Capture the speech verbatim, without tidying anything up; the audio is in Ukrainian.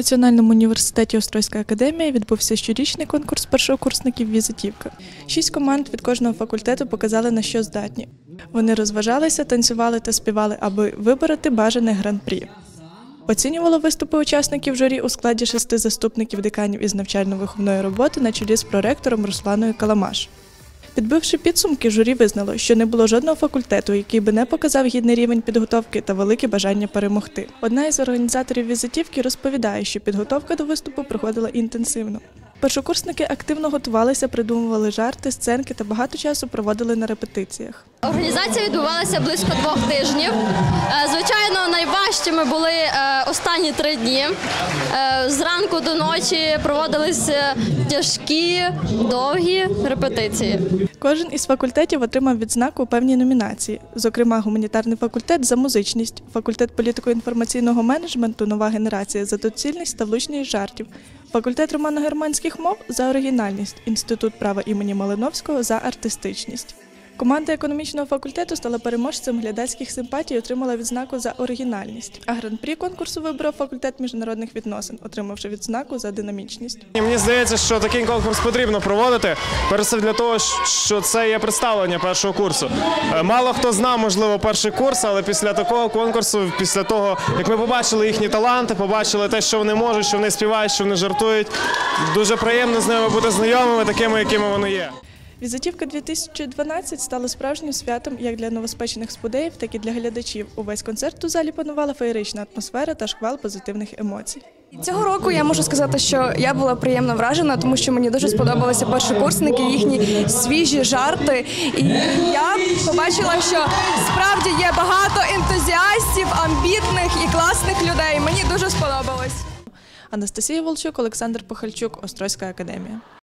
Національному університеті Острозька академія відбувся щорічний конкурс першокурсників «Візитівка». Шість команд від кожного факультету показали, на що здатні. Вони розважалися, танцювали та співали, аби вибороти бажане гран-прі. Оцінювало виступи учасників журі у складі шести заступників деканів із навчально-виховної роботи на чолі з проректором Русланою Каламаш. Підбивши підсумки, журі визнало, що не було жодного факультету, який би не показав гідний рівень підготовки та велике бажання перемогти. Одна із організаторів візитівки розповідає, що підготовка до виступу проходила інтенсивно. Першокурсники активно готувалися, придумували жарти, сценки та багато часу проводили на репетиціях. Організація відбувалася близько двох тижнів. Звичайно, найважчими були останні три дні. Зранку до ночі проводилися тяжкі, довгі репетиції. Кожен із факультетів отримав відзнаку у певній номінації. Зокрема, гуманітарний факультет – за музичність, факультет політико-інформаційного менеджменту «Нова генерація» – за доцільність та влучність жартів, факультет романо-германських мов – за оригінальність, інститут права імені Малиновського – за артистичність. Команда економічного факультету стала переможцем глядацьких симпатій і отримала відзнаку за оригінальність. А гран-прі конкурсу вибрав факультет міжнародних відносин, отримавши відзнаку за динамічність. Мені здається, що такий конкурс потрібно проводити, перш за все для того, що це є представлення першого курсу. Мало хто знав, можливо, перший курс, але після такого конкурсу, після того, як ми побачили їхні таланти, побачили те, що вони можуть, що вони співають, що вони жартують, дуже приємно з ними бути знайомими, такими, якими вони є. Візитівка дві тисячі дванадцять стала справжнім святом як для новоспечених спудеїв, так і для глядачів. Увесь концерт у залі панувала феєрична атмосфера та шквал позитивних емоцій. Цього року я можу сказати, що я була приємно вражена, тому що мені дуже сподобалися першокурсники, їхні свіжі жарти. І я побачила, що справді є багато ентузіастів, амбітних і класних людей. Мені дуже сподобалось. Анастасія Волчук, Олександр Похальчук, Острозька академія.